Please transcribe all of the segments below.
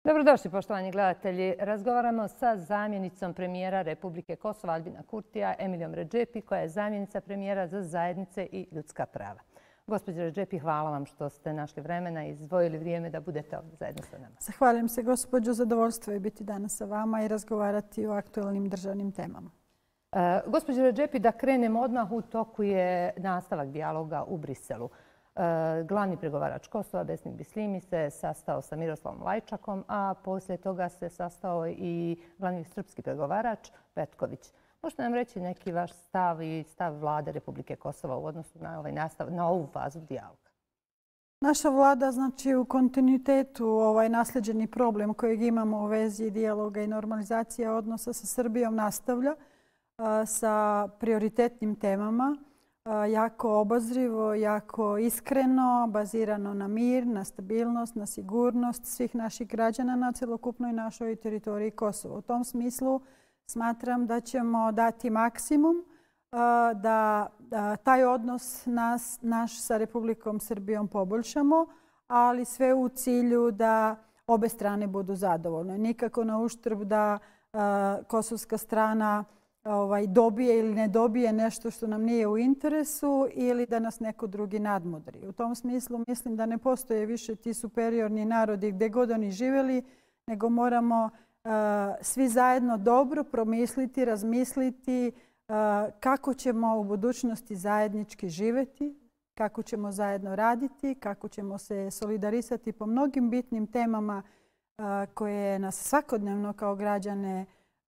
Dobrodošli, poštovani gledatelji. Razgovaramo sa zamjenicom premijera Republike Kosovo Albina Kurtija, Emilijom Redžepi, koja je zamjenica premijera za zajednice i ljudska prava. Gospođo Redžepi, hvala vam što ste našli vremena i izdvojili vrijeme da budete ovdje zajedno sa nama. Zahvaljujem se, gospođo. Zadovoljstvo je biti danas sa vama i razgovarati o aktualnim državnim temama. Gospođo Redžepi, da krenemo odmah, u toku je nastavak dijaloga u Briselu. Glavni pregovarač Kosova, Besnik Bislimi, se sastao sa Miroslavom Lajčakom, a poslije toga se sastao i glavni srpski pregovarač Petković. Možete nam reći neki vaš stav i stav vlade Republike Kosova u odnosu na ovu fazu dijaloga? Naša vlada, znači, u kontinuitetu naslijeđeni problem kojeg imamo u vezi dijaloga i normalizacije odnosa sa Srbijom nastavlja sa prioritetnim temama. Jako obazrivo, jako iskreno, bazirano na mir, na stabilnost, na sigurnost svih naših građana na celokupnoj našoj teritoriji Kosova. U tom smislu smatram da ćemo dati maksimum da taj odnos naš sa Republikom Srbijom poboljšamo, ali sve u cilju da obe strane budu zadovoljne. Nikako na uštrb da kosovska strana dobije ili ne dobije nešto što nam nije u interesu ili da nas neko drugi nadmudri. U tom smislu mislim da ne postoje više ti superiorni narodi gdje god oni živjeli, nego moramo svi zajedno dobro promisliti, razmisliti kako ćemo u budućnosti zajednički živjeti, kako ćemo zajedno raditi, kako ćemo se solidarisati po mnogim bitnim temama koje nas svakodnevno kao građane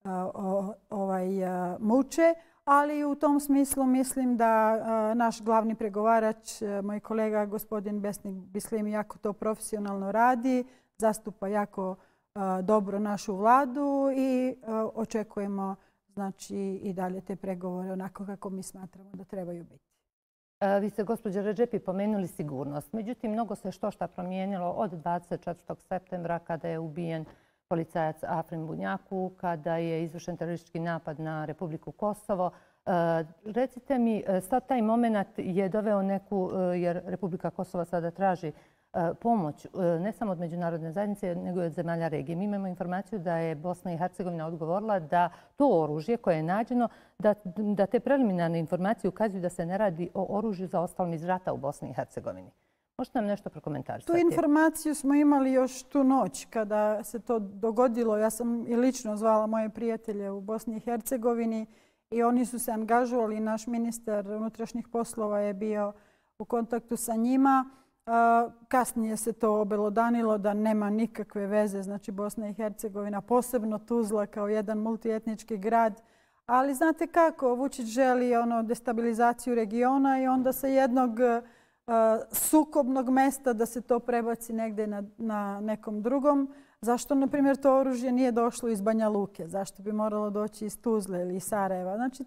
muče, ali u tom smislu mislim da naš glavni pregovarač, moj kolega gospodin Besnik Bislimi, jako to profesionalno radi, zastupa jako dobro našu vladu i očekujemo, znači, i dalje te pregovore onako kako mi smatramo da trebaju biti. Vi ste, gospođo Redžepi, pomenuli sigurnost. Međutim, mnogo se što promijenilo od 24. septembra kada je ubijen policajac Afrin Bunjaku, kada je izvršen teroristički napad na Republiku Kosovo. Recite mi, sad taj moment je doveo neku, jer Republika Kosovo sada traži pomoć ne samo od međunarodne zajednice, nego i od zemalja regije. Mi imamo informaciju da je Bosna i Hercegovina odgovorila da to oružje koje je nađeno, da te preliminarne informacije ukazuju da se ne radi o oružju zaostalom iz rata u Bosni i Hercegovini. Možete nam nešto prokomentarisati? Tu informaciju smo imali još tu noć kada se to dogodilo. Ja sam i lično zvala moje prijatelje u Bosni i Hercegovini i oni su se angažovali. Naš ministar unutrašnjih poslova je bio u kontaktu sa njima. Kasnije se to obelodanilo da nema nikakve veze, znači Bosna i Hercegovina, posebno Tuzla kao jedan multietnički grad. Ali znate kako, Vučić želi destabilizaciju regiona i onda sa jednog sukobnog mesta da se to prebaci negdje na nekom drugom. Zašto, na primjer, to oružje nije došlo iz Banja Luke? Zašto bi moralo doći iz Tuzle ili iz Sarajeva? Znači,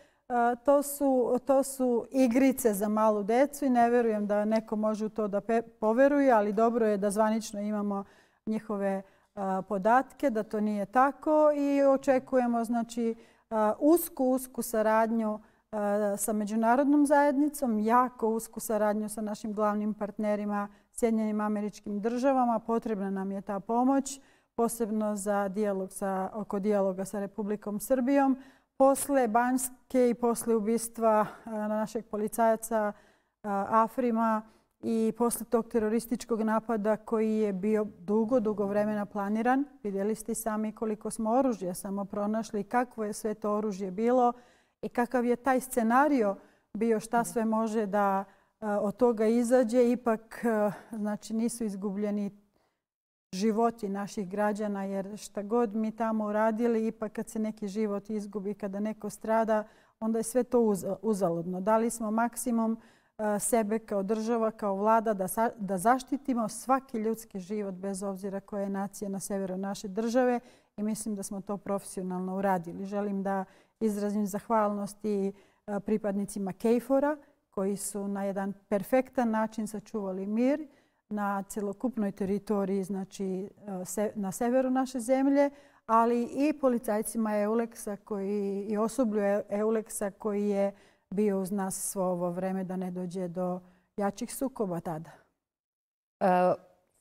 to su igrice za malu decu i ne vjerujem da neko može u to da poveruje, ali dobro je da zvanično imamo njihove podatke, da to nije tako i očekujemo, znači, usku saradnju sa međunarodnom zajednicom, jako usku saradnju sa našim glavnim partnerima Sjedinjenim Američkim Državama. Potrebna nam je ta pomoć, posebno za oko dijaloga sa Republikom Srbijom. Posle Banjske i posle ubistva našeg policajaca Afrima i posle tog terorističkog napada koji je bio dugo vremena planiran, vidjeli ste sami koliko smo oružja samo pronašli, kakvo je sve to oružje bilo i kakav je taj scenario bio, šta sve može da od toga izađe. Ipak, znači, nisu izgubljeni životi naših građana, jer šta god mi tamo uradili, ipak kad se neki život izgubi, kada neko strada, onda je sve to uzaludno. Dali smo maksimum sebe kao država, kao vlada da zaštitimo svaki ljudski život bez obzira koja je nacija na severu naše države i mislim da smo to profesionalno uradili. Želim da izrazim zahvalnost i pripadnicima KFOR-a koji su na jedan perfektan način sačuvali mir na celokupnoj teritoriji, znači na severu naše zemlje, ali i policajcima EULEX-a i osoblju EULEX-a koji je bio uz nas svo ovo vreme da ne dođe do jačih sukoba tada.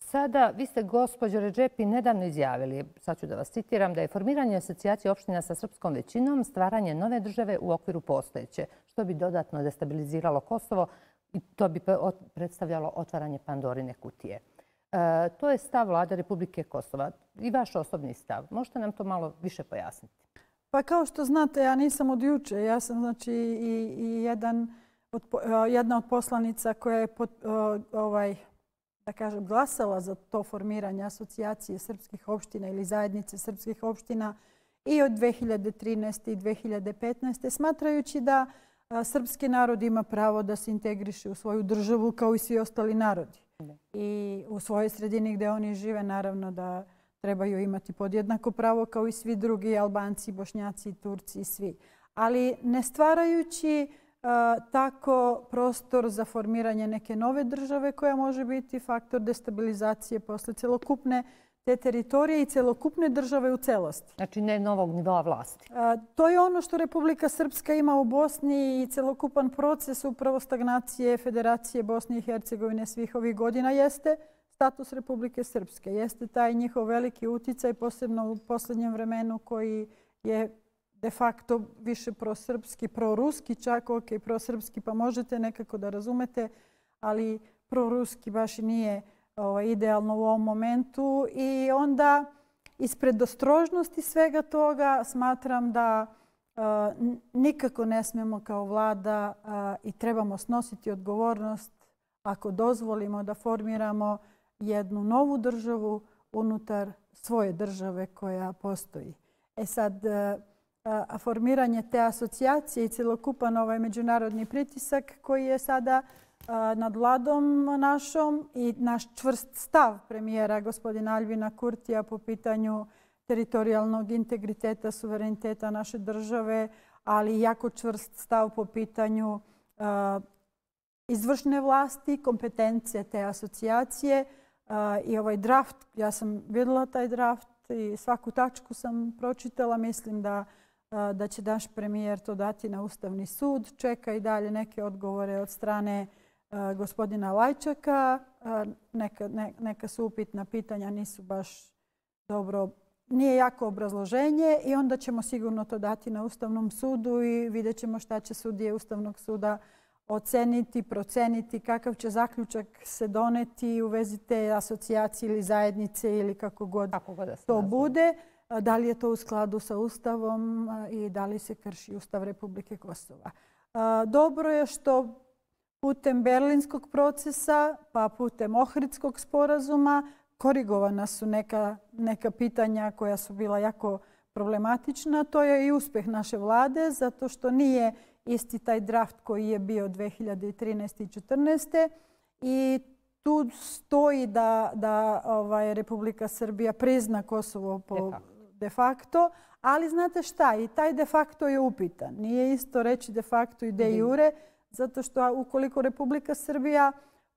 Sada, vi ste, gospođo Redžepi, nedavno izjavili, sad ću da vas citiram, da je formiranje asocijacije opština sa srpskom većinom stvaranje nove države u okviru postojeće, što bi dodatno destabiliziralo Kosovo i to bi predstavljalo otvaranje Pandorine kutije. To je stav Vlade Republike Kosova i vaš osobni stav. Možete nam to malo više pojasniti? Pa kao što znate, ja nisam od juče. Ja sam znači i jedna od poslanica koja je da kažem, glasala za to formiranje asocijacije srpskih opština ili zajednice srpskih opština i od 2013. i 2015. smatrajući da srpski narod ima pravo da se integriše u svoju državu kao i svi ostali narodi. I u svojoj sredini gdje oni žive naravno da trebaju imati podjednako pravo kao i svi drugi Albanci, Bošnjaci, Turci i svi. Ali ne stvarajući tako prostor za formiranje neke nove države koja može biti faktor destabilizacije posle celokupne te teritorije i celokupne države u celosti. Znači ne novog nivoa vlasti. To je ono što Republika Srpska ima u Bosni i celokupan proces upravo stagnacije Federacije Bosne i Hercegovine svih ovih godina jeste status Republike Srpske. Jeste taj njihov veliki uticaj, posebno u posljednjem vremenu koji je de facto više prosrpski, proruski čak, ok, prosrpski pa možete nekako da razumete, ali proruski baš i nije idealno u ovom momentu. I onda ispred ostrožnosti svega toga smatram da nikako ne smemo kao vlada i trebamo snositi odgovornost ako dozvolimo da formiramo jednu novu državu unutar svoje države koja postoji. Sad, formiranje te asocijacije i celokupan međunarodni pritisak koji je sada nad vladom našom i naš čvrst stav premijera gospodina Aljbina Kurtija po pitanju teritorijalnog integriteta, suvereniteta naše države, ali jako čvrst stav po pitanju izvršne vlasti, kompetencije te asocijacije i ovaj draft. Ja sam vidjela taj draft i svaku tačku sam pročitala. Mislim da će naš premijer to dati na Ustavni sud. Čeka i dalje neke odgovore od strane gospodina Lajčaka. Neka su upitna pitanja, nisu baš dobro, nije jako obrazloženje i onda ćemo sigurno to dati na Ustavnom sudu i vidjet ćemo šta će sudije Ustavnog suda oceniti, proceniti, kakav će zaključak se doneti u vezi te asocijacije ili zajednice ili kako god to bude. Da li je to u skladu sa Ustavom i da li se krši Ustav Republike Kosova. Dobro je što putem Berlinskog procesa pa putem Ohridskog sporazuma korigovana su neka pitanja koja su bila jako problematična. To je i uspjeh naše vlade zato što nije isti taj draft koji je bio 2013. i 2014. I tu stoji da Republika Srbija prizna Kosovo de facto. Ali znate šta, i taj de facto je upitan. Nije isto reći de facto i de jure, zato što ukoliko Republika Srbija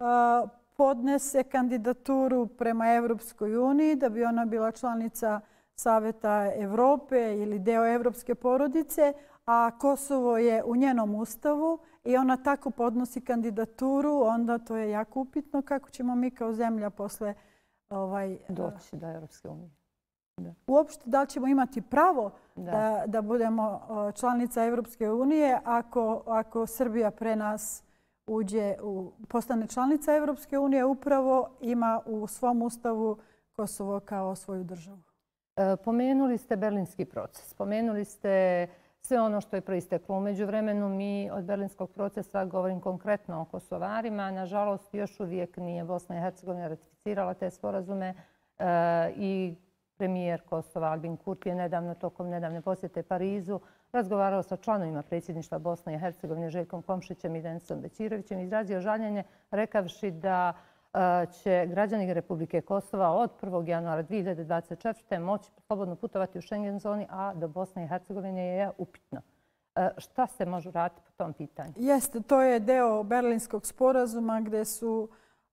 podnese kandidaturu prema Evropskoj uniji da bi ona bila članica Saveta Evrope ili deo evropske porodice, a Kosovo je u njenom ustavu i ona tako podnosi kandidaturu, onda to je jako upitno kako ćemo mi kao zemlja posle doći do Evropske unije. Uopšte da li ćemo imati pravo da budemo članica Evropske unije ako Srbija pre nas postane članica Evropske unije, upravo ima u svom ustavu Kosovo kao svoju državu. Pomenuli ste Berlinski proces, pomenuli ste sve ono što je proisteklo. U međuvremenu mi od Berlinskog procesa, govorim konkretno o Kosovarima, nažalost još uvijek nije Bosna i Hercegovina ratificirala te sporazume i premijer Kosova Aljbin Kurti je nedavno tokom nedavne posjete Parizu razgovarao sa članovima predsjedništva Bosne i Hercegovine Željkom Komšićem i Denisom Bećirovićem i izrazio žaljenje rekavši da će građani Republike Kosova od 1. januara 2024. moći slobodno putovati u Schengen zoni, a do Bosne i Hercegovine je upitno. Šta se može raditi po tom pitanju? Jeste, to je deo Berlinskog sporazuma gdje su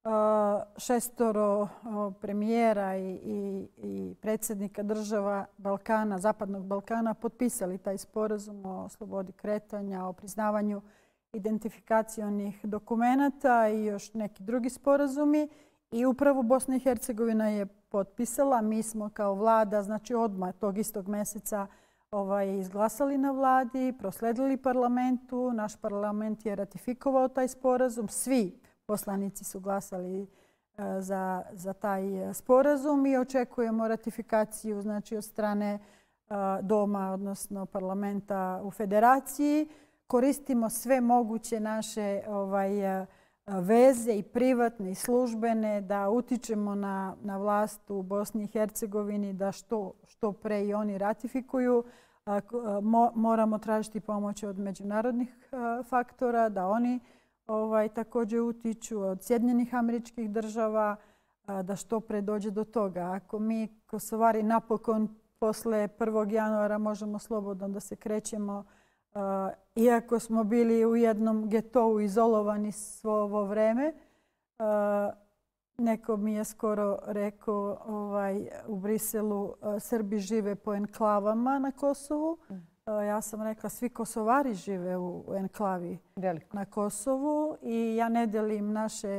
6 premijera i predsjednika država Balkana, Zapadnog Balkana potpisali taj sporazum o slobodi kretanja, o priznavanju identifikacionih dokumenata i još neki drugi sporazumi. I upravo Bosna i Hercegovina je potpisala. Mi smo kao vlada, znači odmah tog istog mjeseca izglasali na vladi, prosledili parlamentu. Naš parlament je ratifikovao taj sporazum. Svi poslanici su glasali za taj sporazum i očekujemo ratifikaciju znači, od strane doma, odnosno parlamenta u federaciji. Koristimo sve moguće naše veze i privatne i službene da utičemo na vlast u Bosni i Hercegovini da što pre i oni ratifikuju. Moramo tražiti pomoć od međunarodnih faktora da oni također utiču od Sjedinjenih Američkih Država da što pre dođe do toga. Ako mi Kosovari napokon posle 1. januara možemo slobodno da se krećemo, iako smo bili u jednom getovu izolovani svo ovo vreme. Neko mi je skoro rekao u Briselu Srbi žive po enklavama na Kosovu. Ja sam rekla svi Kosovari žive u enklavi na Kosovu i ja ne delim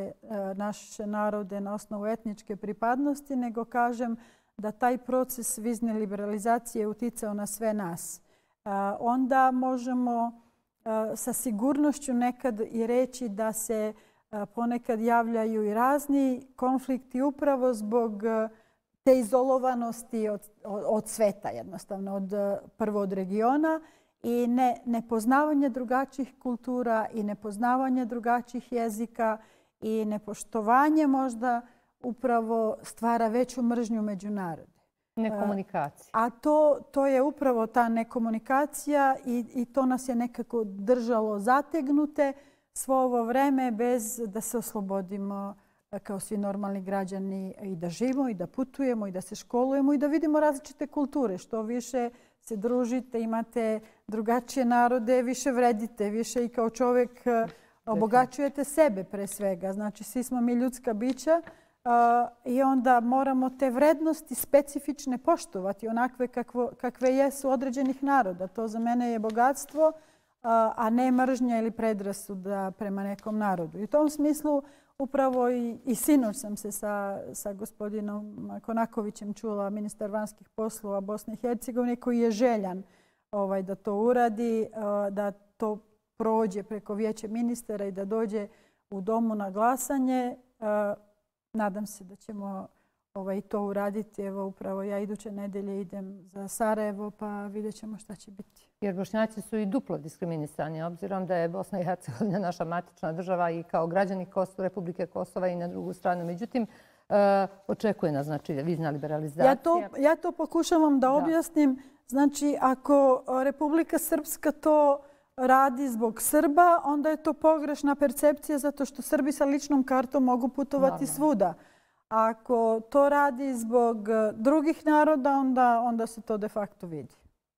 naše narode na osnovu etničke pripadnosti, nego kažem da taj proces vizne liberalizacije je uticao na sve nas. Onda možemo sa sigurnošću nekad i reći da se ponekad javljaju i razni konflikti upravo zbog te izolovanosti od sveta, jednostavno, prvo od regiona i nepoznavanje drugačijih kultura i nepoznavanje drugačijih jezika i nepoštovanje možda upravo stvara veću mržnju među narode. Nekomunikacija. A to je upravo ta nekomunikacija i to nas je nekako držalo zategnute svo ovo vreme bez da se oslobodimo kao svi normalni građani i da živimo i da putujemo i da se školujemo i da vidimo različite kulture. Što više se družite, imate drugačije narode, više vredite, više i kao čovjek obogaćujete sebe pre svega. Znači svi smo mi ljudska bića. I onda moramo te vrednosti specifične poštovati, onakve kakve jesu određenih naroda. To za mene je bogatstvo, a ne mržnja ili predrasuda prema nekom narodu. I u tom smislu upravo i sinoć sam se sa gospodinom Konakovićem čula, ministar vanjskih poslova Bosne i Hercegovine, koji je željan da to uradi, da to prođe preko Vijeća ministara i da dođe u domu na glasanje. Nadam se da ćemo to uraditi. Evo upravo ja iduće nedelje idem za Sarajevo pa vidjet ćemo šta će biti. Jer Bošnjaci su i duplo diskriminisani, obzirom da je Bosna i Hercegovina naša matična država i kao građani Republike Kosova i na drugu stranu. Međutim, očekuje nas znači vizna liberalizacija. Ja to pokušavam da objasnim. Znači, ako Republika Srpska to radi zbog Srba, onda je to pogrešna percepcija zato što Srbi sa ličnom kartom mogu putovati svuda. Ako to radi zbog drugih naroda, onda se to de facto vidi.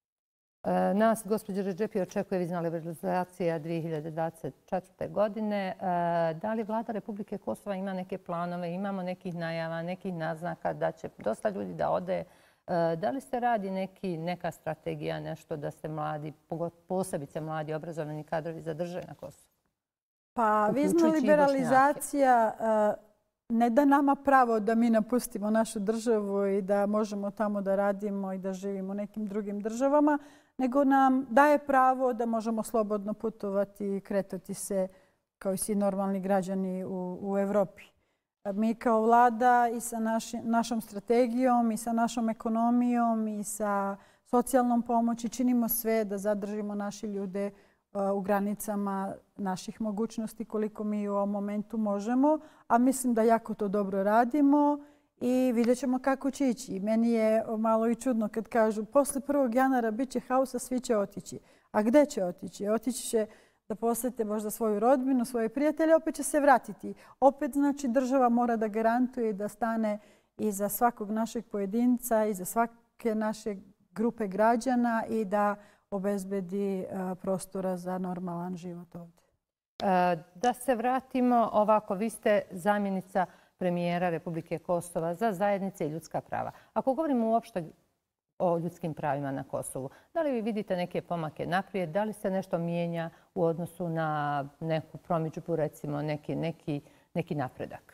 Nas, gospođo Redžepi, očekuje vizna liberalizacija 2024. godine. Da li vlada Republike Kosova ima neke planove, imamo nekih najava, nekih naznaka da će dosta ljudi da ode? Da li se radi neka strategija, nešto da se mladi, posebice mladi obrazovani kadrovi zadrže na Kosovu? Pa vizna liberalizacija ne da nama pravo da mi napustimo našu državu i da možemo tamo da radimo i da živimo u nekim drugim državama, nego nam daje pravo da možemo slobodno putovati i kretati se kao i svi normalni građani u Evropi. Mi kao vlada i sa našom strategijom i sa našom ekonomijom i sa socijalnom pomoći činimo sve da zadržimo naše ljude u granicama naših mogućnosti koliko mi u ovom momentu možemo, a mislim da jako to dobro radimo i vidjet ćemo kako će ići. Meni je malo i čudno kad kažu posle 1. januara bit će haosa, svi će otići. A gde će otići? Otići će da posete možda svoju rodbinu, svoje prijatelje, opet će se vratiti. Opet znači država mora da garantuje i da stane iza svakog našeg pojedinca, iza svake naše grupe građana i da obezbedi prostora za normalan život ovdje. Da se vratimo ovako, vi ste zamjenica premijera Republike Kosova za zajednice i ljudska prava. Ako govorimo uopšte o ljudskim pravima na Kosovu, da li vi vidite neke pomake naprijed, da li se nešto mijenja u odnosu na neku promidžbu, recimo neki napredak?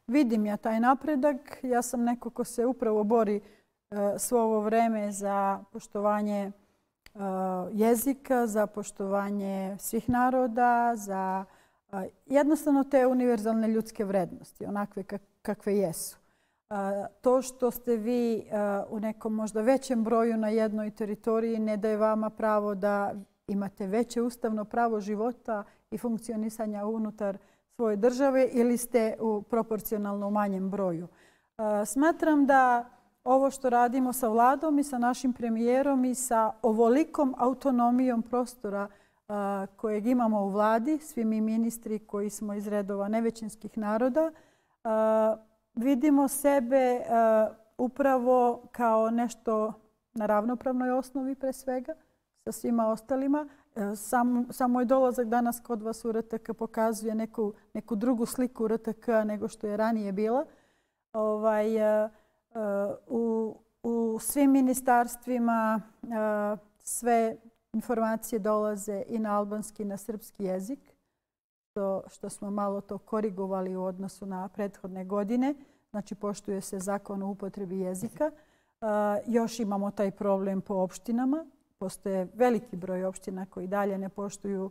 Vidim ja taj napredak. Ja sam neko ko se upravo bori svo ovo vreme za poštovanje jezika, za poštovanje svih naroda, za jednostavno te univerzalne ljudske vrednosti, onakve kakve jesu. To što ste vi u nekom možda većem broju na jednoj teritoriji ne daje vama pravo da imate veće ustavno pravo života i funkcionisanja unutar svoje države ili ste u proporcionalno manjem broju. Smatram da ovo što radimo sa vladom i sa našim premijerom i sa ovolikom autonomijom prostora kojeg imamo u vladi, svi mi ministri koji smo iz redova nevećinskih naroda, vidimo sebe upravo kao nešto na ravnopravnoj osnovi pre svega sa svima ostalima. Sam moj dolazak danas kod vas u RTK pokazuje neku drugu sliku RTK nego što je ranije bila. U svim ministarstvima sve informacije dolaze i na albanski i na srpski jezik, što smo malo to korigovali u odnosu na prethodne godine. Znači, poštuje se zakon o upotrebi jezika. Još imamo taj problem po opštinama. Postoje veliki broj opština koji dalje ne poštuju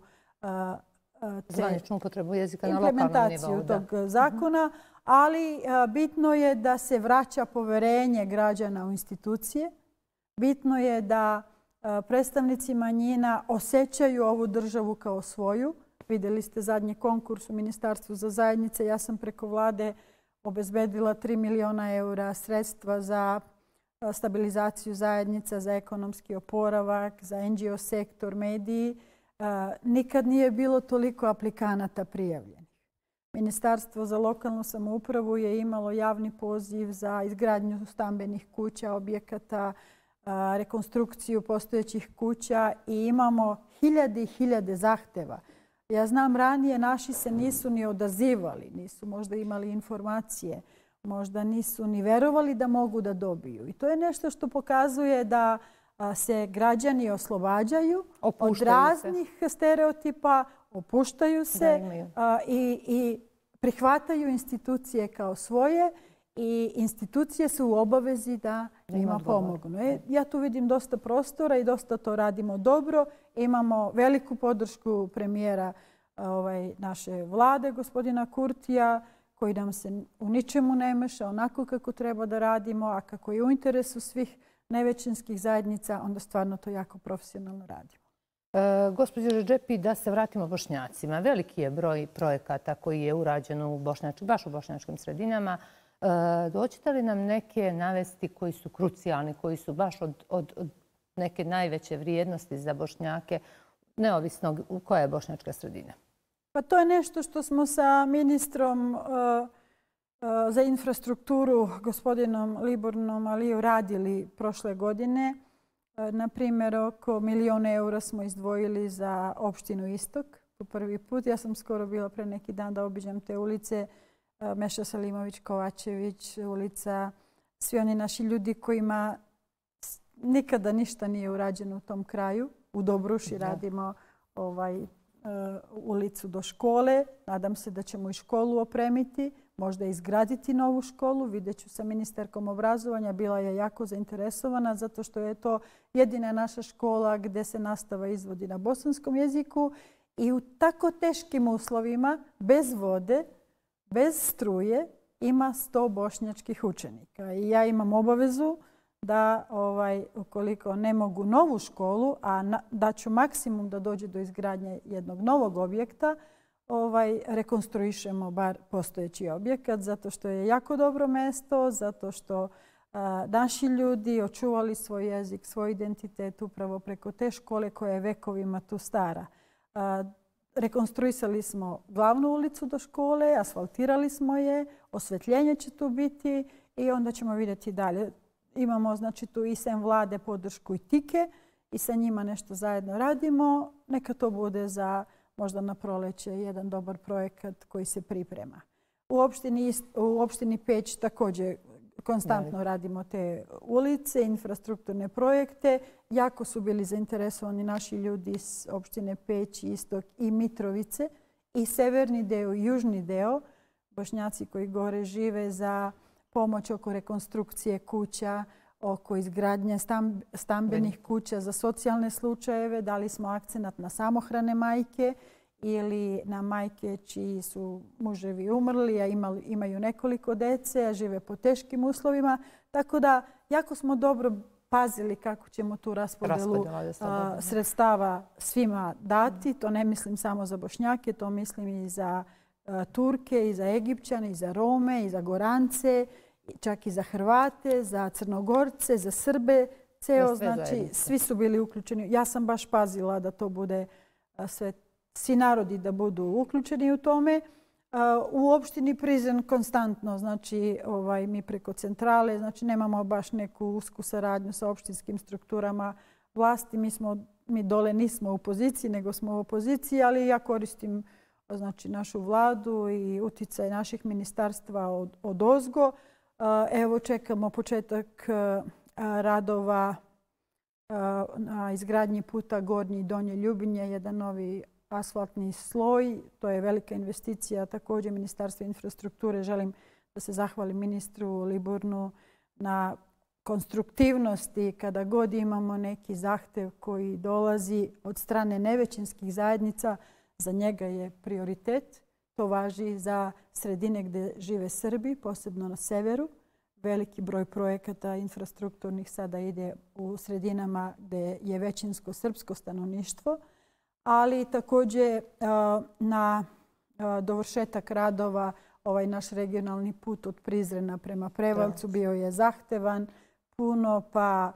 zvaničnu upotrebu jezika na lokalnom nivou. Implementaciju tog zakona, ali bitno je da se vraća poverenje građana u institucije. Bitno je da predstavnici manjina osjećaju ovu državu kao svoju. Vidjeli ste zadnji konkurs u Ministarstvu za zajednice. Ja sam preko vlade obezbedila 3 miliona eura sredstva za stabilizaciju zajednica, za ekonomski oporavak, za NGO sektor, mediji. Nikad nije bilo toliko aplikanata prijavljenih. Ministarstvo za lokalnu samoupravu je imalo javni poziv za izgradnju stambenih kuća, objekata, rekonstrukciju postojećih kuća i imamo hiljade i hiljade zahteva. Ja znam, ranije naši se nisu ni odazivali, nisu možda imali informacije, možda nisu ni verovali da mogu da dobiju. I to je nešto što pokazuje da se građani oslobađaju od raznih stereotipa, opuštaju se i prihvataju institucije kao svoje i institucije su u obavezi da njima pomognu. Ja tu vidim dosta prostora i dosta to radimo dobro. Imamo veliku podršku premijera naše vlade, gospodina Kurtija, koji nam se u ničemu ne meša, onako kako treba da radimo, a kako je u interesu svih nevećinskih zajednica, onda stvarno to jako profesionalno radimo. Gospođo Redžepi, da se vratimo Bošnjacima. Veliki je broj projekata koji je urađen baš u bošnjačkim sredinama. Doćete li nam neke navesti koji su krucijalni, koji su baš od neke najveće vrijednosti za Bošnjake, neovisno koja je bošnjačka sredina? Pa to je nešto što smo sa ministrom za infrastrukturu, gospodinom Libornom Aliju, radili prošle godine. Na primjer, oko 1 milion eura smo izdvojili za opštinu Istok po prvi put. Ja sam skoro bila pre neki dan da obiđem te ulice. Meša Selimović, Kovačević, ulica, svi oni naši ljudi kojima nikada ništa nije urađeno u tom kraju. U Dobruši radimo ulicu do škole. Nadam se da ćemo i školu opremiti, možda izgraditi novu školu. Vidjet ću sa ministarkom obrazovanja. Bila je jako zainteresovana zato što je to jedina naša škola gdje se nastava izvodi na bosanskom jeziku i u tako teškim uslovima, bez vode, bez struje, ima 100 bošnjačkih učenika. I ja imam obavezu da ukoliko ne mogu novu školu, a da ću maksimum da dođe do izgradnje jednog novog objekta, rekonstruišemo bar postojeći objekat, zato što je jako dobro mesto, zato što naši ljudi očuvali svoj jezik, svoj identitet upravo preko te škole koja je vekovima tu stara. Rekonstruisali smo glavnu ulicu do škole, asfaltirali smo je, osvetljenje će tu biti i onda ćemo vidjeti dalje. Imamo znači tu i sem vlade podršku i Tike i sa njima nešto zajedno radimo. Neka to bude za možda na proleće jedan dobar projekat koji se priprema. U opštini Peć također konstantno radimo te ulice, infrastrukturne projekte. Jako su bili zainteresovani naši ljudi iz opštine Peć, Istok i Mitrovice i severni deo i južni deo. Bošnjaci koji gore žive za pomoć oko rekonstrukcije kuća, oko izgradnje stambenih kuća za socijalne slučajeve. Dali smo akcenat na samohrane majke ili na majke čiji su muževi umrli, a imaju nekoliko dece, a žive po teškim uslovima. Tako da jako smo dobro pazili kako ćemo tu raspodelu sredstava svima dati. To ne mislim samo za Bošnjake, to mislim i za Turke, i za Egipćane, i za Rome, i za Gorance, čak i za Hrvate, za Crnogorce, za Srbe. Znači, svi su bili uključeni. Ja sam baš pazila da to bude svi narodi da budu uključeni u tome. U opštini Prizren konstantno, znači mi preko centrale, znači nemamo baš neku usku saradnju sa opštinskim strukturama vlasti. Mi dole nismo u poziciji, nego smo u opoziciji, ali ja koristim znači našu vladu i uticaj naših ministarstva odozgo. Evo čekamo početak radova na izgradnji puta Gornje i Donje Ljubinje, jedan novi asfaltni sloj. To je velika investicija. Također Ministarstvo infrastrukture, želim da se zahvalim ministru Liburnu na konstruktivnosti kada god imamo neki zahtev koji dolazi od strane nevećinskih zajednica. Za njega je prioritet. To važi za sredine gdje žive Srbi, posebno na severu. Veliki broj projekata infrastrukturnih sada ide u sredinama gdje je većinsko srpsko stanovništvo, ali također na dovršetak radova ovaj naš regionalni put od Prizrena prema Prevalcu bio je zahtevan puno, pa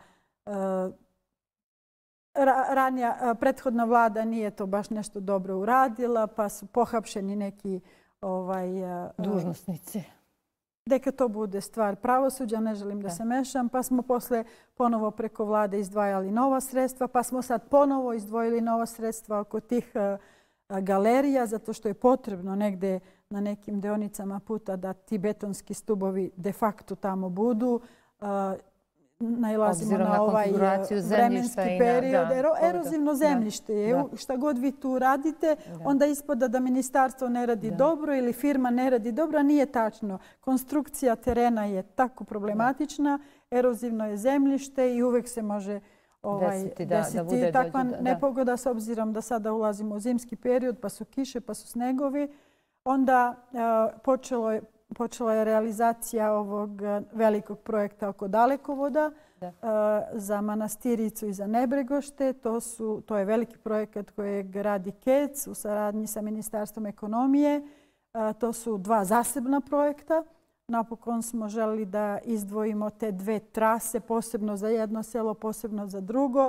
prethodna vlada nije to baš nešto dobro uradila, pa su pohapšeni neki dužnosnici. Neka to bude stvar pravosuđa, ne želim da se mešam, pa smo posle ponovo preko vlade izdvajali nova sredstva, pa smo sad ponovo izdvojili nova sredstva oko tih galerija, zato što je potrebno negde na nekim deonicama puta da ti betonski stubovi de facto tamo budu. Nailazimo na ovaj vremenski period. Erozivno zemljište je. Šta god vi tu radite, onda ispada da ministarstvo ne radi dobro ili firma ne radi dobro, a nije tačno. Konstrukcija terena je tako problematična, erozivno je zemljište i uvek se može desiti takva nepogoda s obzirom da sada ulazimo u zimski period, pa su kiše, pa su snegovi. Onda počela je realizacija ovog velikog projekta oko dalekovoda za Manastiricu i za Nebregošte. To je veliki projekat kojeg radi KEC u saradnji sa Ministarstvom ekonomije. To su dva zasebna projekta. Napokon smo želeli da izdvojimo te dve trase, posebno za jedno selo, posebno za drugo.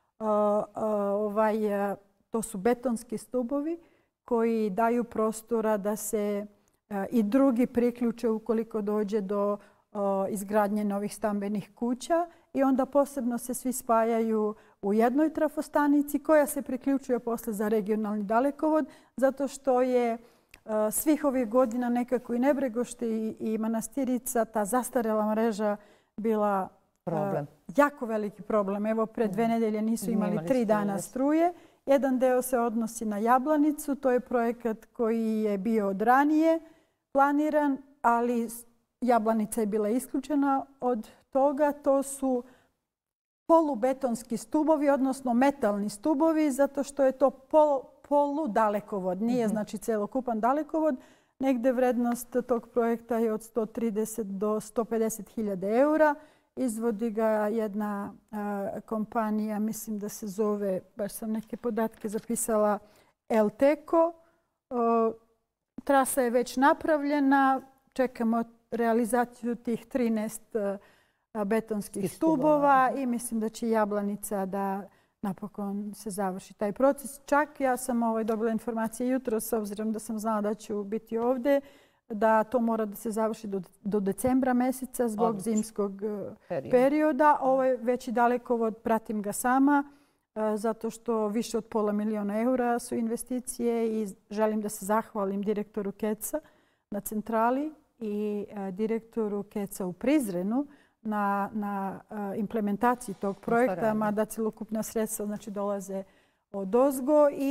To su betonski stubovi koji daju prostora da se i drugi priključe ukoliko dođe do izgradnje novih stambenih kuća i onda posebno se svi spajaju u jednoj trafostanici koja se priključuje posle za regionalni dalekovod zato što je svih ovih godina nekako i Nebregošte i Manastirica, ta zastarela mreža bila jako veliki problem. Evo, pre 2 nedelje nisu imali 3 dana struje. Jedan deo se odnosi na Jablanicu. To je projekat koji je bio od ranije planiran, ali Jablanica je bila isključena od toga. To su polubetonski stubovi, odnosno metalni stubovi, zato što je to poludalekovod. Nije znači celokupan dalekovod. Negde vrednost tog projekta je od 130 do 150 hiljada eura. Izvodi ga jedna kompanija, mislim da se zove, baš sam neke podatke zapisala, Elteko. Trasa je već napravljena, čekamo realizaciju tih 13 betonskih stubova i mislim da će Jablanica da napokon se završi taj proces. Čak ja sam dobila informacije jutro, s obzirom da sam znala da ću biti ovdje, da to mora da se završi do decembra meseca zbog zimskog perioda. Ovo je veći dalekovod, pratim ga sama, zato što više od $500.000 eura su investicije i želim da se zahvalim direktoru KEC-a na centrali i direktoru KEC-a u Prizrenu na implementaciji tog projekta, mada celokupna sredstva dolaze odozgo i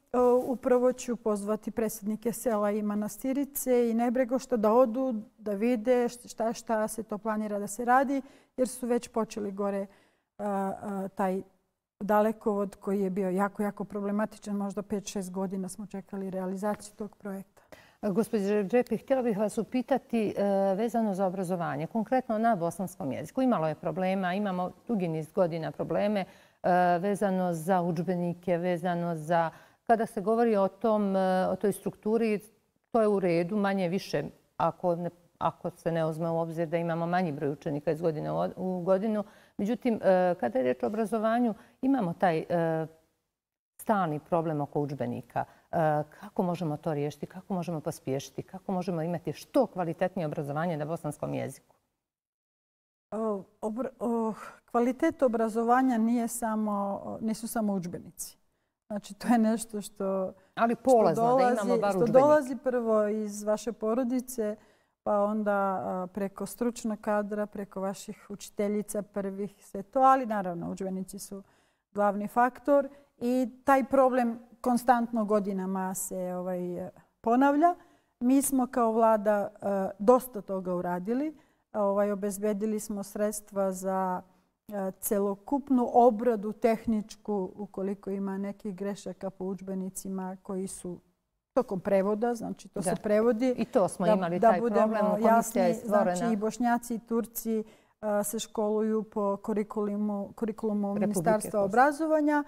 upravo ću pozvati predsjednike sela i Manastirice i Nebregošta da odu, da vide šta se to planira da se radi, jer su već počeli gore taj dalekovod koji je bio jako, jako problematičan. Možda 5-6 godina smo čekali realizaciju tog projekta. Gospođo Redžepi, htjela bih vas upitati vezano za obrazovanje, konkretno na bosanskom jeziku. Imalo je problema, imamo dugi niz godina probleme vezano za udžbenike, vezano za... Kada se govori o toj strukturi, to je u redu, manje više, ako se ne uzme u obzir da imamo manji broj učenika iz godine u godinu. Međutim, kada je riječ o obrazovanju, imamo taj stalni problem oko udžbenika. Kako možemo to riješiti? Kako možemo pospješiti? Kako možemo imati što kvalitetnije obrazovanje na bosanskom jeziku? Kvalitet obrazovanja nisu samo udžbenici. Znači, to je nešto što dolazi prvo iz vaše porodice, pa onda preko stručnog kadra, preko vaših učiteljica prvih, sve to. Ali naravno, udžbenici su glavni faktor i taj problem konstantno godinama se ponavlja. Mi smo kao vlada dosta toga uradili. Obezbedili smo sredstva za celokupnu obradu tehničku ukoliko ima nekih grešaka po udžbenicima koji su tokom prevoda, znači to se prevodi. I to smo imali taj problem, komisija je stvorena. Znači i Bošnjaci i Turci se školuju po kurikulumu Ministarstva obrazovanja.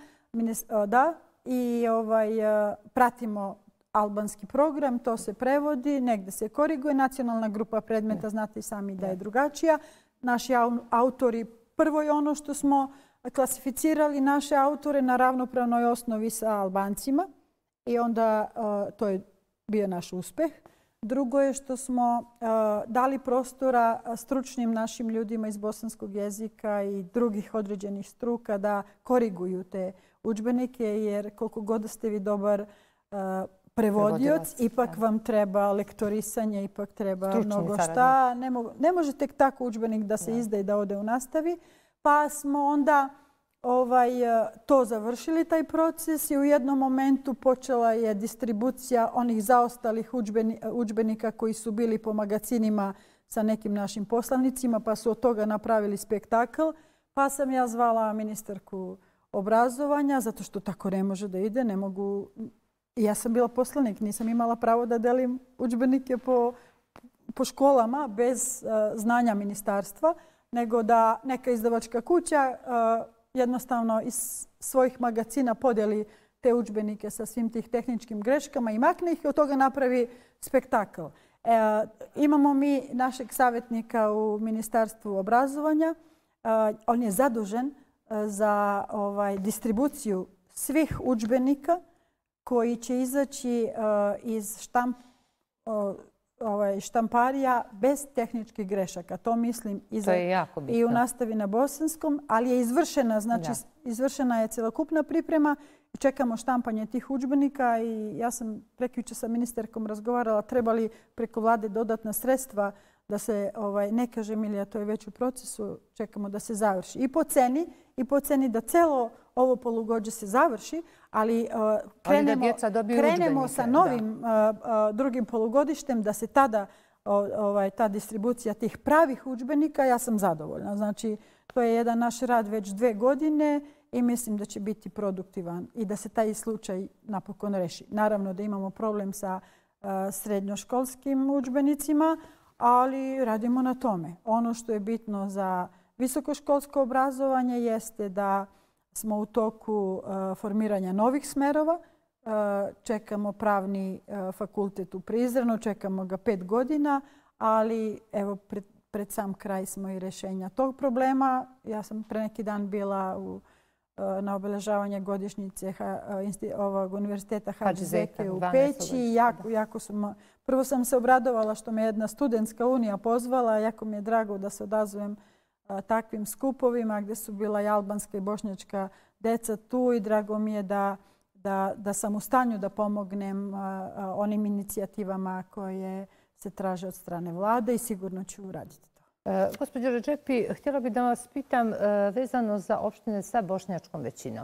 I pratimo albanski program, to se prevodi, negdje se koriguje. Nacionalna grupa predmeta, znate i sami da je drugačija. Naši autori, prvo je ono što smo klasificirali naše autore na ravnopravnoj osnovi sa Albancima i onda to je bio naš uspjeh. Drugo je što smo dali prostora stručnim našim ljudima iz bosanskog jezika i drugih određenih struka da koriguju te udžbenike, jer koliko god ste vi dobar prevodioc, ipak vam treba lektorisanje, ipak treba mnogo šta. Ne može tek tako udžbenik da se izda i da ode u nastavi. Pa smo onda to završili, taj proces, i u jednom momentu počela je distribucija onih zaostalih udžbenika koji su bili po magacinima sa nekim našim poslanicima, pa su od toga napravili spektakl. Pa sam ja zvala ministarku obrazovanja, zato što tako ne može da ide. Ne mogu... Ja sam bila poslanik, nisam imala pravo da delim udžbenike po školama bez znanja ministarstva, nego da neka izdavačka kuća jednostavno iz svojih magacina podijeli te udžbenike sa svim tih tehničkim greškama i makne ih i od toga napravi spektakl. Imamo mi našeg savjetnika u Ministarstvu obrazovanja. On je zadužen za distribuciju svih udžbenika koji će izaći iz štamparija bez tehničkih grešaka. To mislim i u nastavi na bosanskom, ali je izvršena, znači izvršena je celokupna priprema. Čekamo štampanje tih udžbenika i ja sam prekjučer sa ministarkom razgovarala treba li preko vlade dodatna sredstva da se, ne kaže Milija, to je već u procesu, čekamo da se završi. I po ceni da celo ovo polugodište se završi, ali krenemo sa novim drugim polugodištem da se tada ta distribucija tih pravih udžbenika, ja sam zadovoljna. Znači, to je jedan naš rad već 2 godine i mislim da će biti produktivan i da se taj slučaj napokon reši. Naravno da imamo problem sa srednjoškolskim udžbenicima, ali radimo na tome. Ono što je bitno za visokoškolsko obrazovanje jeste da smo u toku formiranja novih smerova. Čekamo pravni fakultet u Prizrenu, čekamo ga 5 godina, ali evo pred sam kraj smo i rješenja tog problema. Ja sam pre neki dan bila na obeležavanje godišnjice ovog univerziteta Hadži Zeki u Peći. Prvo sam se obradovala što me jedna studentska unija pozvala. Jako mi je drago da se odazovem takvim skupovima gdje su bila i albanska i bošnjačka deca tu i drago mi je da sam u stanju da pomognem onim inicijativama koje se traže od strane vlade i sigurno ću uraditi to. Gospođo Redžepi, htjela bih da vas pitam vezano za opštine sa bošnjačkom većinom.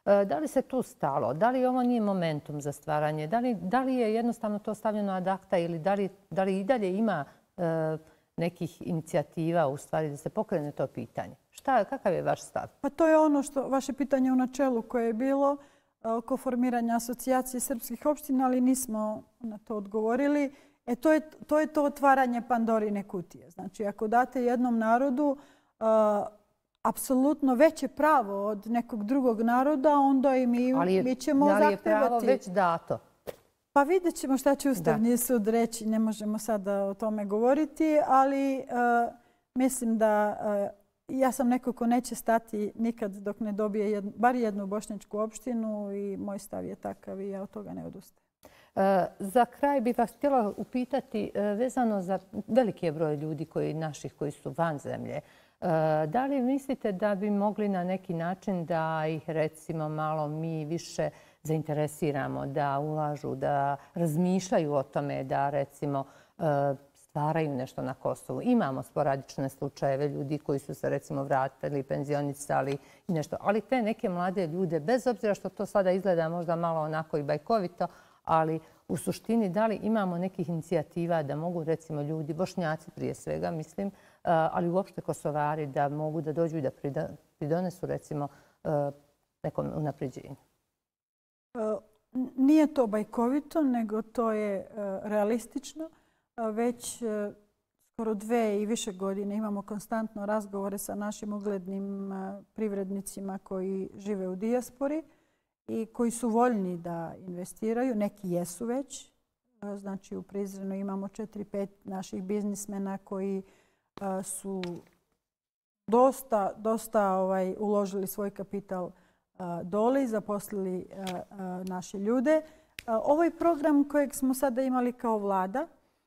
Da li se tu stalo? Da li ovo nije momentum za stvaranje? Da li je jednostavno to stavljeno ad acta ili da li i dalje ima nekih inicijativa u stvari da se pokrene to pitanje? Kakav je vaš stav? Pa to je ono vaše pitanje u načelu koje je bilo oko formiranja asocijacije srpskih opština, ali nismo na to odgovorili. To je to otvaranje Pandorine kutije. Znači, ako date jednom narodu apsolutno veće pravo od nekog drugog naroda, onda i mi ćemo zahtevati. Ali je pravo već dato? Pa vidjet ćemo šta će Ustavni sud reći. Ne možemo sada o tome govoriti, ali mislim da ja sam neko ko neće stati nikad dok ne dobije bar jednu bošnjačku opštinu i moj stav je takav i ja od toga ne odustajem. Za kraj bih vas htjela upitati vezano za veliki je broj ljudi naših koji su van zemlje. Da li mislite da bi mogli na neki način da ih recimo malo mi više zainteresiramo, da ulažu, da razmišljaju o tome, da recimo stvaraju nešto na Kosovu? Imamo sporadične slučajeve ljudi koji su se recimo vratili, penzionisali i nešto. Ali te neke mlade ljude, bez obzira što to sada izgleda možda malo onako i bajkovito, ali u suštini da li imamo nekih inicijativa da mogu recimo ljudi, Bošnjaci prije svega mislim, ali uopšte Kosovari da mogu da dođu i da pridonesu recimo nekom unapređenju? Nije to bajkovito, nego to je realistično. Već skoro 2 i više godine imamo konstantno razgovore sa našim uglednim privrednicima koji žive u dijaspori i koji su voljni da investiraju. Neki jesu već. Znači u Prizrenu imamo 4-5 naših biznismena koji su dosta uložili svoj kapital dole i zaposlili naše ljude. Ovaj program kojeg smo sada imali kao vlada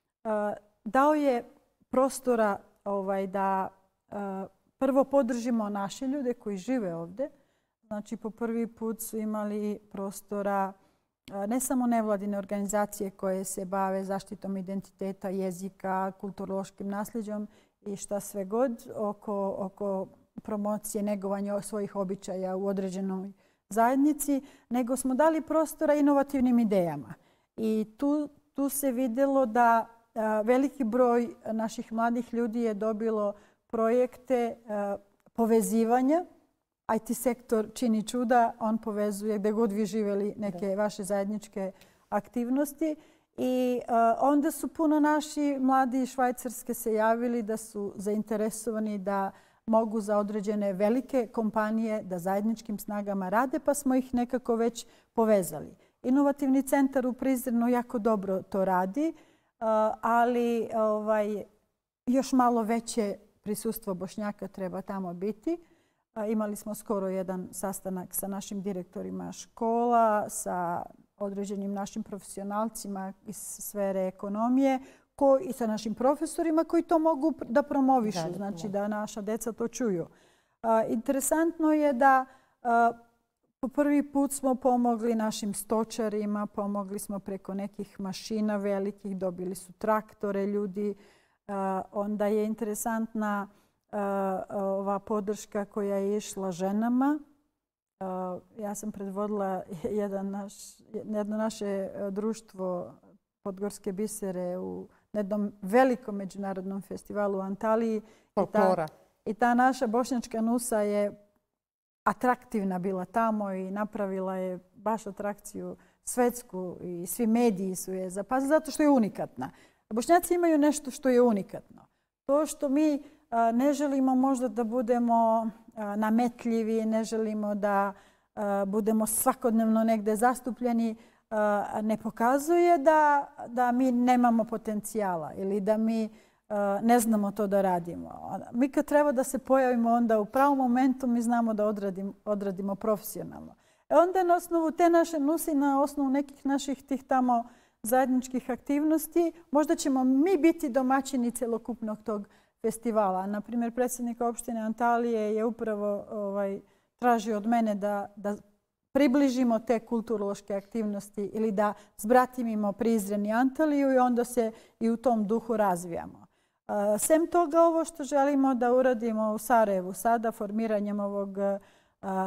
dao je prostora da prvo podržimo naše ljude koji žive ovdje. Znači, po prvi put su imali prostora ne samo nevladine organizacije koje se bave zaštitom identiteta, jezika, kulturološkim nasljeđom i šta sve god oko promocije, negovanja svojih običaja u određenoj zajednici, nego smo dali prostora inovativnim idejama. I tu se vidjelo da veliki broj naših mladih ljudi je dobilo projekte povezivanja. IT sektor čini čuda, on povezuje gdje god vi živjeli neke vaše zajedničke aktivnosti. I onda su puno naši mladi iz Švajcarske se javili da su zainteresovani da mogu za određene velike kompanije da zajedničkim snagama rade, pa smo ih nekako već povezali. Inovativni centar u Prizrenu jako dobro to radi, ali još malo veće prisustvo Bošnjaka treba tamo biti. Imali smo skoro jedan sastanak sa našim direktorima škola, sa određenim našim profesionalcima iz sfere ekonomije i sa našim profesorima koji to mogu da promovišu, znači da naša deca to čuju. Interesantno je da po prvi put smo pomogli našim stočarima, pomogli smo preko nekih mašina velikih, dobili su traktore ljudi. Onda je interesantna ova podrška koja je išla ženama. Ja sam predvodila jedno naše društvo Podgorske bisere u jednom velikom međunarodnom festivalu u Antaliji. I ta naša bošnjačka nusa je atraktivna bila tamo i napravila je baš atrakciju svetsku i svi mediji su je zapazili zato što je unikatna. Bošnjaci imaju nešto što je unikatno. To što mi ne želimo možda da budemo nametljivi, ne želimo da budemo svakodnevno negdje zastupljeni, ne pokazuje da mi nemamo potencijala ili da mi ne znamo to da radimo. Mi kad treba da se pojavimo onda u pravom momentu mi znamo da odradimo profesionalno. Onda na osnovu te naše nusi, na osnovu nekih naših tih tamo zajedničkih aktivnosti, možda ćemo mi biti domaćini celokupnog tog festivala. Naprimjer, predsjednik opštine Antalije je upravo tražio od mene da približimo te kulturološke aktivnosti ili da zbratimimo Prizren i Antaliju i onda se i u tom duhu razvijamo. Sem toga, ovo što želimo da uradimo u Sarajevu sada, formiranjem ovog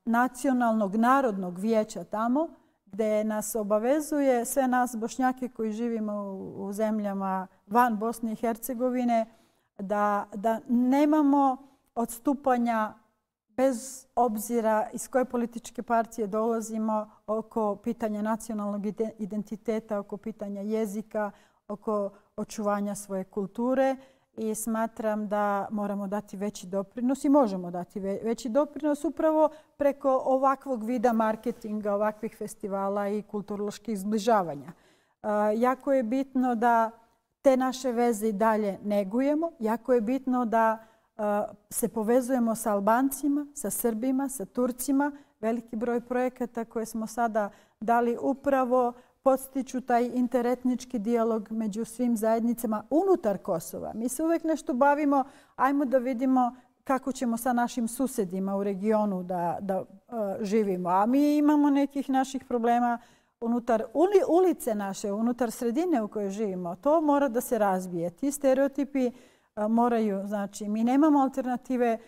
nacionalnog narodnog vijeća tamo, gdje nas obavezuje sve nas Bošnjake koji živimo u zemljama van Bosne i Hercegovine da nemamo odstupanja bez obzira iz koje političke partije dolazimo oko pitanja nacionalnog identiteta, oko pitanja jezika, oko očuvanja svoje kulture. I smatram da moramo dati veći doprinos i možemo dati veći doprinos upravo preko ovakvog vida marketinga, ovakvih festivala i kulturoloških zbližavanja. Jako je bitno da te naše veze i dalje negujemo. Jako je bitno da se povezujemo sa Albancima, sa Srbima, sa Turcima. Veliki broj projekata koje smo sada dali upravo podstiču taj interetnički dijalog među svim zajednicama unutar Kosova. Mi se uvijek nešto bavimo, ajmo da vidimo kako ćemo sa našim susjedima u regionu da živimo. A mi imamo nekih naših problema unutar ulice naše, unutar sredine u kojoj živimo. To mora da se razbije. Ti stereotipi moraju, znači mi nemamo alternative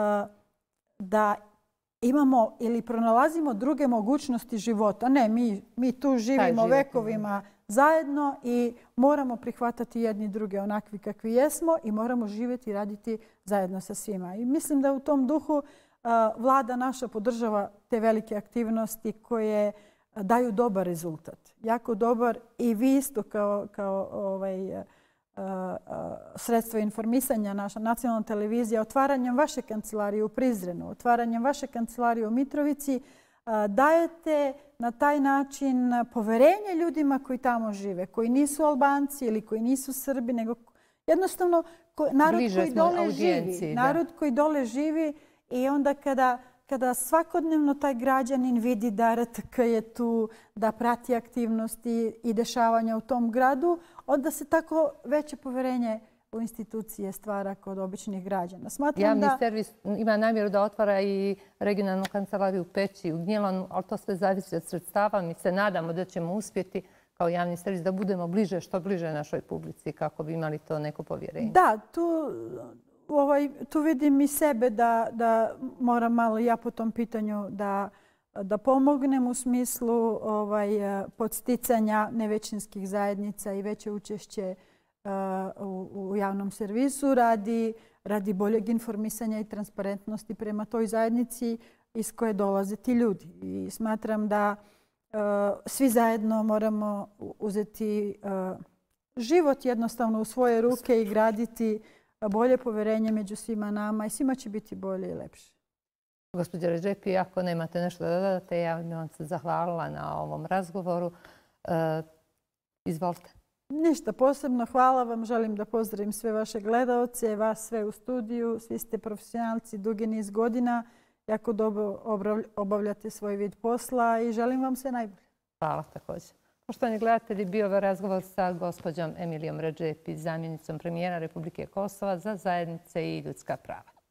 da imamo ili pronalazimo druge mogućnosti života. Ne, mi tu živimo vekovima zajedno i moramo prihvatati jedni druge onakvi kakvi jesmo i moramo živjeti i raditi zajedno sa svima. I mislim da u tom duhu vlada naša podržava te velike aktivnosti koje daju dobar rezultat. Jako dobar i vi isto kao sredstvo informisanja, naša nacionalna televizija, otvaranjem vaše kancelarije u Prizrenu, otvaranjem vaše kancelarije u Mitrovici, dajete na taj način poverenje ljudima koji tamo žive, koji nisu Albanci ili koji nisu Srbi, nego jednostavno narod koji dole živi. Narod koji dole živi i onda kada svakodnevno taj građanin vidi da RTK je tu, da prati aktivnosti i dešavanja u tom gradu, onda se tako veće poverenje u institucije stvara kod običnih građana. Javni servis ima namjeru da otvara i regionalnu kancelariju u Peći, u Gnjilanu, ali to sve zavisi od sredstava. Mi se nadamo da ćemo uspjeti kao javni servis da budemo što bliže našoj publici kako bi imali to neko povjerenje. Da, tu vidim i sebe da moram malo ja po tom pitanju da pomognem u smislu podsticanja nevećinskih zajednica i veće učešće u javnom servisu radi boljeg informisanja i transparentnosti prema toj zajednici iz koje dolaze ti ljudi. I smatram da svi zajedno moramo uzeti život jednostavno u svoje ruke i graditi bolje poverenje među svima nama i svima će biti bolje i lepše. Gospođo Redžepi, ako nemate nešto da dodate, ja bih vam se zahvalila na ovom razgovoru. Izvolite. Ništa posebno. Hvala vam. Želim da pozdravim sve vaše gledaoce, vas sve u studiju. Svi ste profesionalci dugi niz godina. Jako dobro obavljate svoj vid posla i želim vam sve najbolje. Hvala također. Poštovani gledatelji, bio je razgovor sa gospođom Emilijom Redžepi, zamjenicom premijera Republike Kosova za zajednice i ljudska prava.